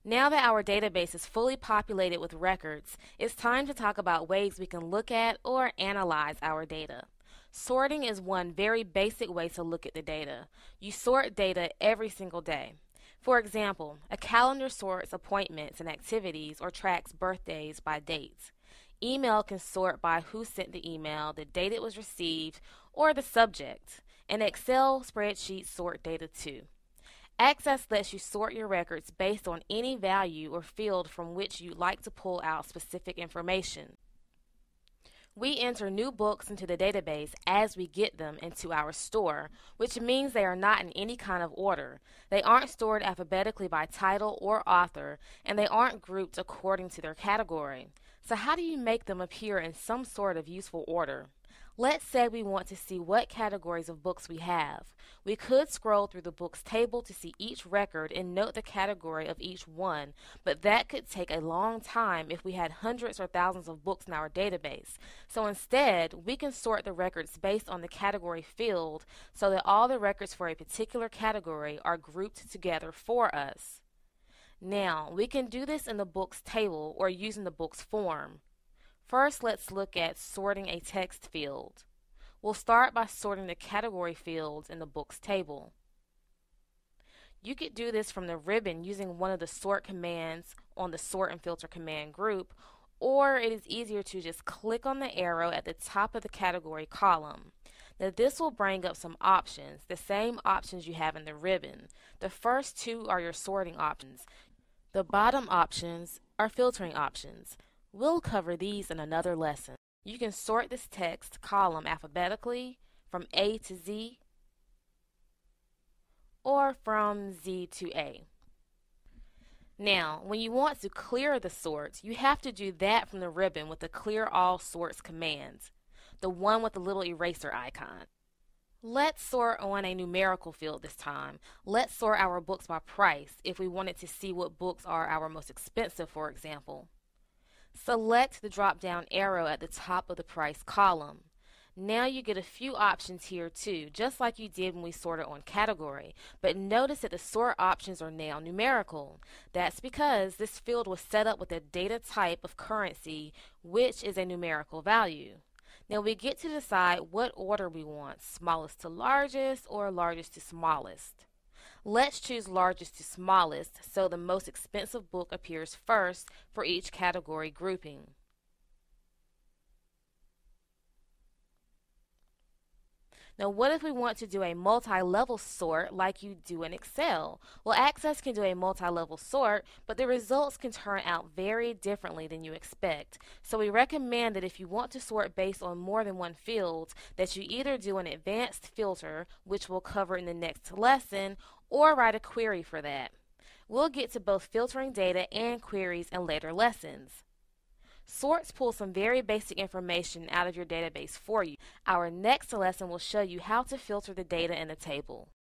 Now that our database is fully populated with records, it's time to talk about ways we can look at or analyze our data. Sorting is one very basic way to look at the data. You sort data every single day. For example, a calendar sorts appointments and activities or tracks birthdays by dates. Email can sort by who sent the email, the date it was received, or the subject. And Excel spreadsheets sort data too. Access lets you sort your records based on any value or field from which you'd like to pull out specific information. We enter new books into the database as we get them into our store, which means they are not in any kind of order. They aren't stored alphabetically by title or author, and they aren't grouped according to their category. So how do you make them appear in some sort of useful order? Let's say we want to see what categories of books we have. We could scroll through the books table to see each record and note the category of each one, but that could take a long time if we had hundreds or thousands of books in our database. So instead, we can sort the records based on the category field so that all the records for a particular category are grouped together for us. Now, we can do this in the books table or using the books form. First, let's look at sorting a text field. We'll start by sorting the category fields in the books table. You could do this from the ribbon using one of the sort commands on the sort and filter command group, or it is easier to just click on the arrow at the top of the category column. Now this will bring up some options, the same options you have in the ribbon. The first two are your sorting options. The bottom options are filtering options. We'll cover these in another lesson. You can sort this text column alphabetically from A to Z or from Z to A. Now, when you want to clear the sorts, you have to do that from the ribbon with the Clear All Sorts command, the one with the little eraser icon. Let's sort on a numerical field this time. Let's sort our books by price if we wanted to see what books are our most expensive, for example. Select the drop-down arrow at the top of the price column. Now you get a few options here too, just like you did when we sorted on category, but notice that the sort options are now numerical. That's because this field was set up with a data type of currency, which is a numerical value. Now we get to decide what order we want, smallest to largest or largest to smallest. Let's choose largest to smallest so the most expensive book appears first for each category grouping. Now what if we want to do a multi-level sort like you do in Excel? Well, Access can do a multi-level sort, but the results can turn out very differently than you expect. So we recommend that if you want to sort based on more than one field, that you either do an advanced filter, which we'll cover in the next lesson, or write a query for that. We'll get to both filtering data and queries in later lessons. Sorts pull some very basic information out of your database for you. Our next lesson will show you how to filter the data in the table.